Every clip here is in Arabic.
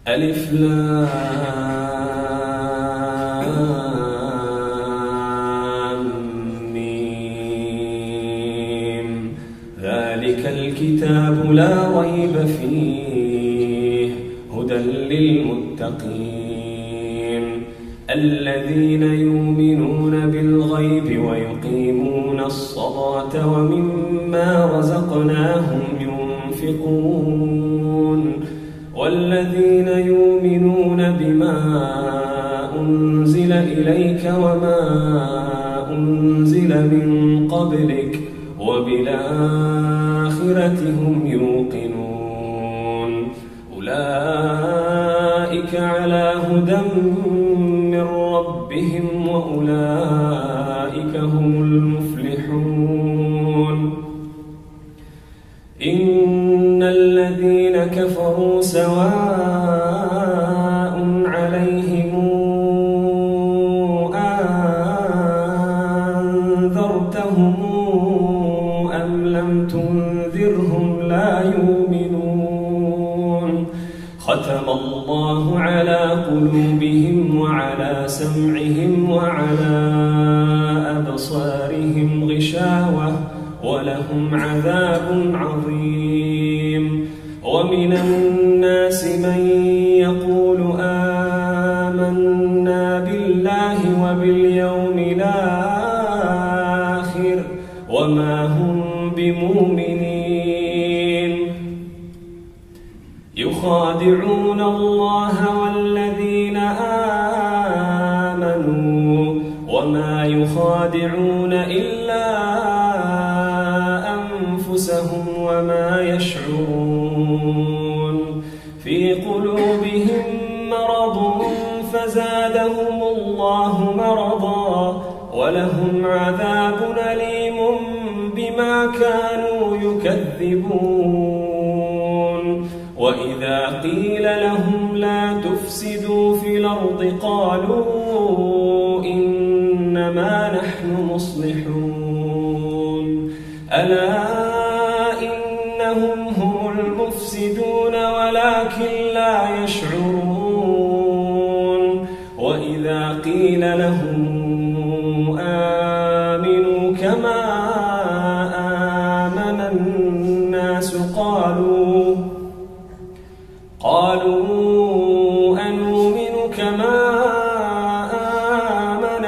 ألف لام ميم. ذلك الكتاب لا ريب فيه هدى للمتقين الذين يؤمنون بالغيب ويقيمون الصلاة ومما رزقناهم ينفقون والذين يؤمنون بما أنزل إليك وما أنزل من قبلك وبالآخرة هم يوقنون أولئك على هدى من ربهم وأولئك هم المفلحون. إن الذين كفروا سواء عليهم أنذرتهم أم لم تنذرهم لا يؤمنون. ختم الله على قلوبهم وعلى سمعهم وعلى أبصارهم غشاوة ولهم عذاب عظيم. ومن الناس من يقول آمنا بالله وباليوم الآخر وما هم بمؤمنين يخادعون الله والذين آمنوا وما يخادعون إلا أنفسهم وما يشعرون. في قلوبهم مرض فزادهم الله مرضا ولهم عذاب أليم بما كانوا يكذبون. وإذا قيل لهم لا تفسدوا في الأرض قالوا إنما نحن مصلحون ألا إنهم هم المفسدون ولكن لا يشعرون. وإذا قيل لهم آمنوا كما آمن الناس قالوا أنؤمن كما آمن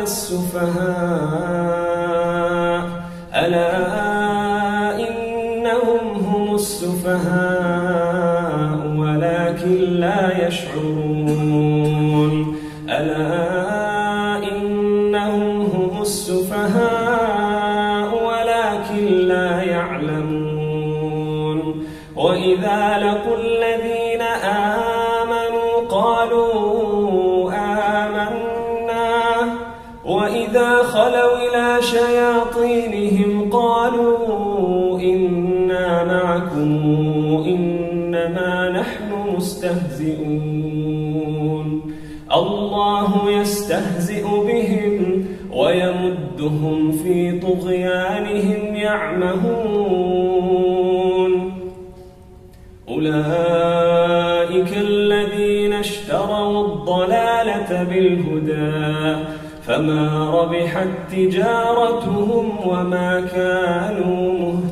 السفهاء ألا إنهم هم السفهاء ولكن لا يشعرون. ألا إنهم هم السفهاء ولكن لا يعلمون. وإذا لقوا الذين آمنوا قالوا آمنا وإذا خلوا إلى شياطينهم قالوا إنا معكم إنما نحن مستهزئون. الله يستهزئ بهم ويمدهم في طغيانهم يعمهون. أولئك الذين اشتروا الضلالة بالهدى فما ربحت تجارتهم وما كانوا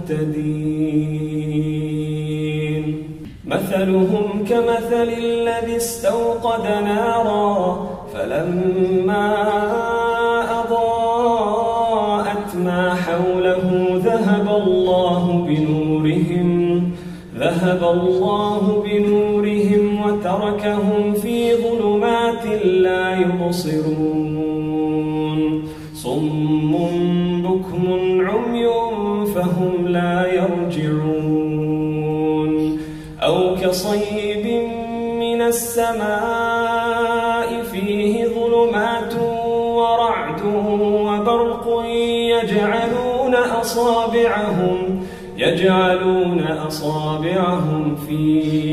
مهتدين. مثلهم كمثل الذي استوقد نارا فلما أضاءت ما حوله ذهب الله بنورهم وتركهم في ظلمات لا يبصرون. صم بكم عمي فهم لا يرجعون. أو كصيب من السماء فيه ظلمات ورعد وبرق يجعلون أصابعهم في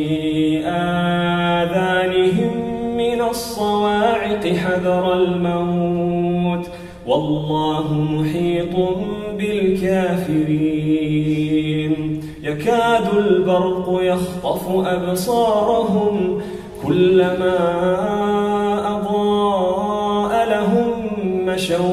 آذانهم من الصواعق حذر الموت والله محيط بالكافرين. يكاد البرق يخطف أبصارهم كلما أضاء لهم مشوا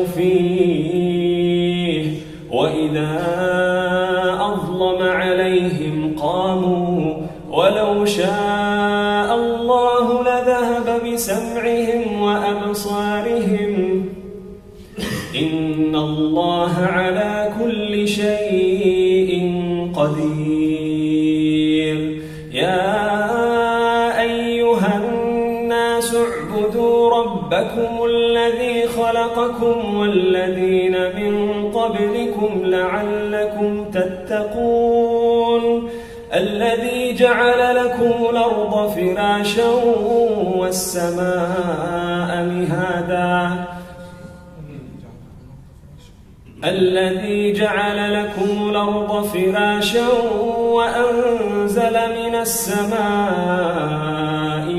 فيه وإذا أظلم عليهم قاموا ولو شاء الله لذهب بسمعهم وأبصارهم إن الله على كل شيء قدير. يا أيها الناس اعبدوا ربكم الذي خلقكم والذين من قبلكم لعلكم تتقون الذي جعل لكم الأرض فراشا والسماء مهادا الذي جعل لكم الأرض فراشا وأنزل من السماء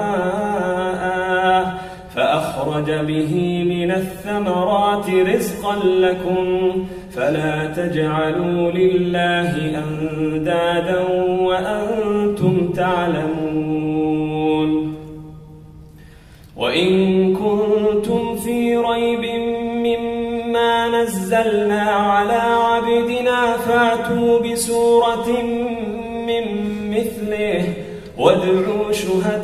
ماء فأخرج به من الثمرات رزقا لكم فلا تجعلوا لله أندادا وأنتم تعلمون. وإن كنتم في ريب مما نزلنا على عبدنا فاتوا بسورة من مثله وادعوا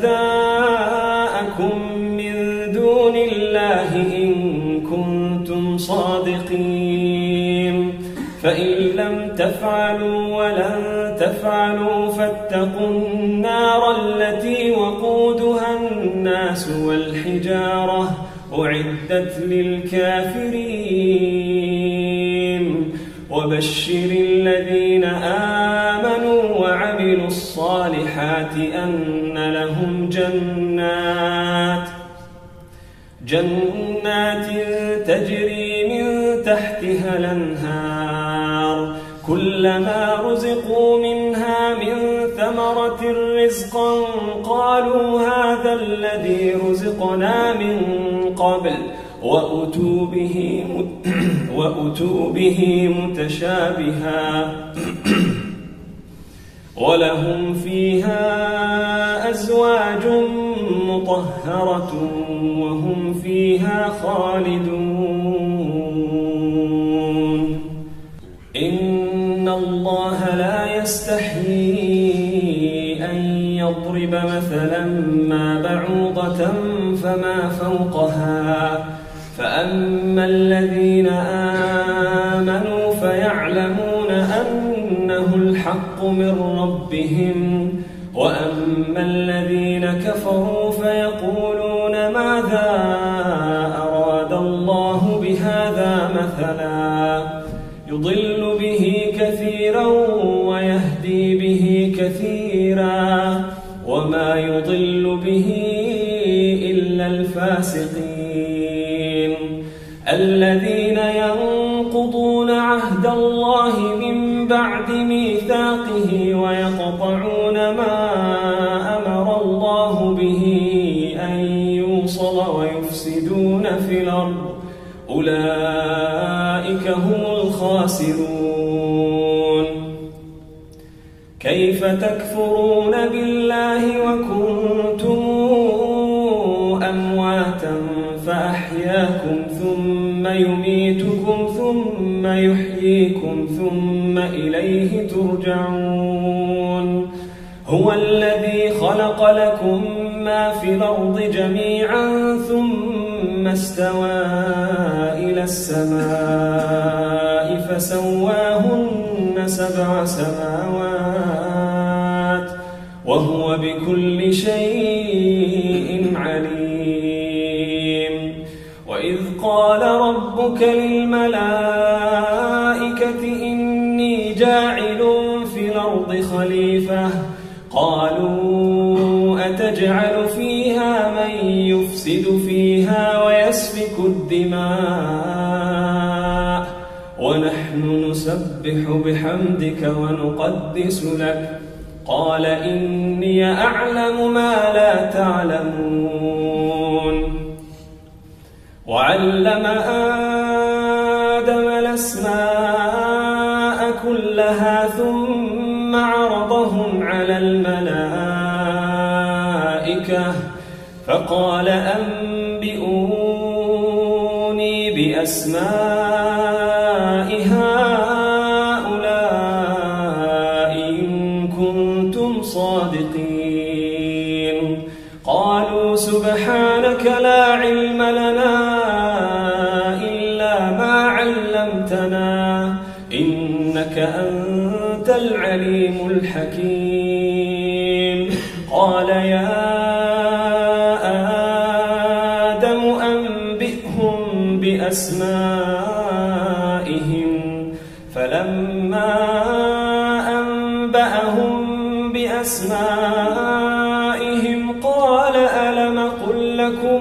شهداءكم من دون الله إن كنتم صادقين فإن لم تفعلوا ولن تفعلوا فاتقوا النار التي وقودها الناس والحجارة أعدت للكافرين. وبشر الذين آمنوا وعملوا الصالحات أن لهم جنات تجري من تحتها الأنهار كلما رزقوا منها من ثمرة رزقا قالوا هذا الذي رزقنا من قبل وأتوا به متشابها ولهم فيها أزواج مطهرة وهم فيها خالدون. إن الله لا يستحيي أن يضرب مثلا ما بعوضة فما فوقها فأما الذين آمنوا فيعلمون أنه الحق من ربهم وأما الذين كفروا فيقولون ماذا أراد الله بهذا مثلا يضل به كثيرا ويهدي به كثيرا وما يضل به إلا الفاسقين الذين ينقضون عهد الله من بعد ميثاقه ويقطعون ما أمر الله به أن يوصل ويفسدون في الأرض أولئك هم الخاسرون. كيف تكفرون بالله وكنتم أمواتا فأحياكم ثم يميتكم ثم يحييكم ثم إليه ترجعون. هو الذي خلق لكم ما في الأرض جميعا ثم استوى إلى السماء فسواهن 7 سماوات وهو بكل شيء عليم. وإذ قال ربك للملائكة إني جاعل في الأرض خليفة قالوا أتجعل فيها من يفسد فيها ويسفك الدماء ونحن نسبح بحمدك ونقدس لك قال إني أعلم ما لا تعلمون. وعلم آدم الأسماء كلها ثم عرضهم على الملائكة فقال أنبئوني بأسماء هؤلاء إن كنتم صادقين. قالوا سبحانك لا علم لنا إلا ما علمتنا إنك أنت العليم الحكيم. قال يا آدم أنبئهم بأسمائهم. فلما أنبأهم بأسمائهم قال ألم قل لكم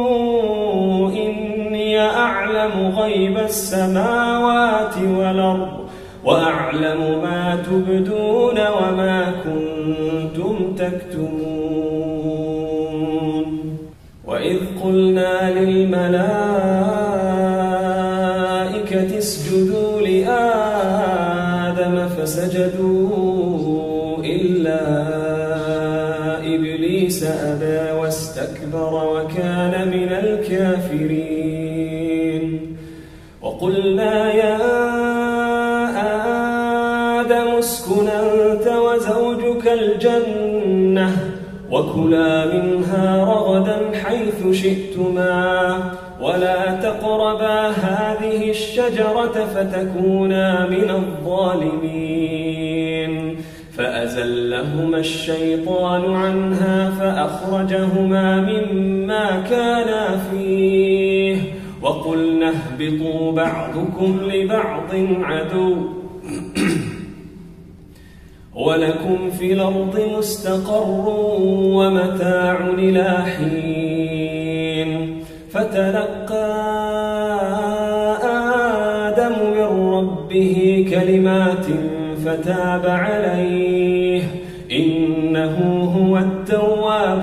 إني أعلم غيب السماوات والأرض وأعلم ما تبدون وما كنتم تكتمون. وإذ قلنا للملائكة اسجدوا لآدم فسجدوا إلا إبليس أبى واستكبر وكان من الكافرين. وقلنا يا آدم اسكن أنت وزوجك الجنة وكلا منها رغدا حيث شئتما ولا تقربا هذه الشجرة فتكونا من الظالمين. فأزلهما الشيطان عنها فأخرجهما مما كانا فيه وقلنا اهبطوا بعضكم لبعض عدو ولكم في الأرض مستقر ومتاع إلى حين. فتلقى آدم من ربه كلمات فتاب عليه إنه هو التواب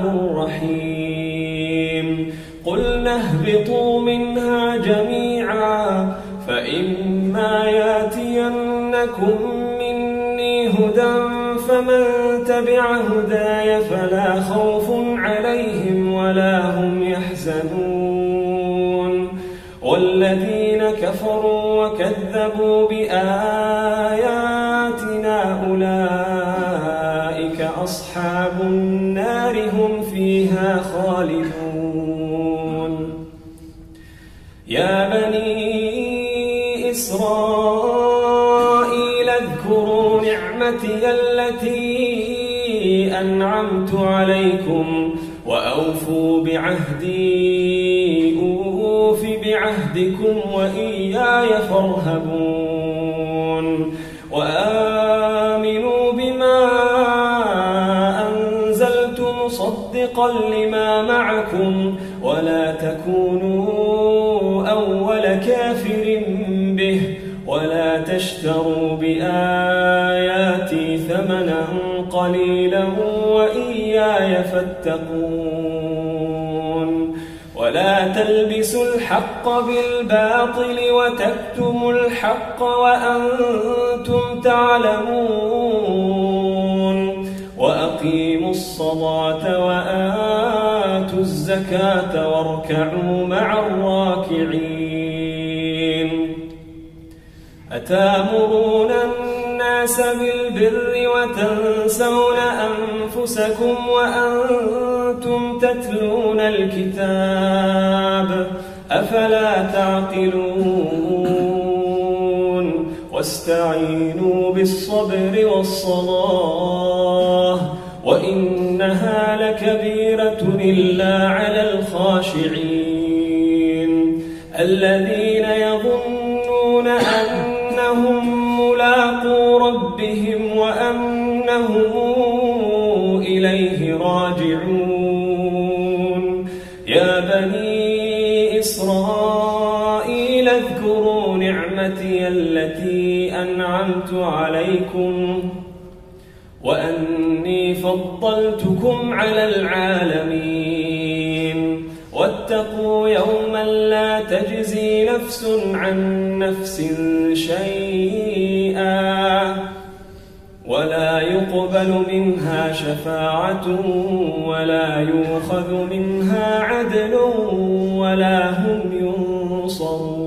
الرحيم. قلنا اهبطوا منها جميعا فإما ياتينكم مني هدى فمن تبع هداي فلا خوف عليهم ولا هم يحزنون. والذين كفروا وكذبوا بآياتنا أولئك أصحاب النار هم فيها خالدون. يا بني إسرائيل اذكروا نعمتي التي أنعمت عليكم وأوفوا بعهدي أوف بعهدكم وإياي فارهبون. وآمنوا بما أنزلت مصدقا لما معكم ولا تكونوا أول كافر به ولا تشتروا بآياتي ثمنا قليلا وإياي فاتقون. ولا تلبسوا الحق بالباطل وتكتموا الحق وأنتم تعلمون. وأقيموا الصلاة وآتوا الزكاة واركعوا مع الراكعين. أتامرون الناس بالبر وتنسون أنفسكم وأنتم تتلون الكتاب أفلا تعقلون. واستعينوا بالصبر والصلاة وإنها لكبيرة إلا على الخاشعين الذين يظنون أنهم ملاقو ربهم وأنهم إليه راجعون. يا بني إسرائيل اذكروا نعمتي التي أنعمت عليكم وأني فضلتكم على العالمين. واتقوا يوما لا تجزي نفس عن نفس شيئا ولا يقبل تقبل منها شفاعة ولا يؤخذ منها عدل ولا هم ينصرون.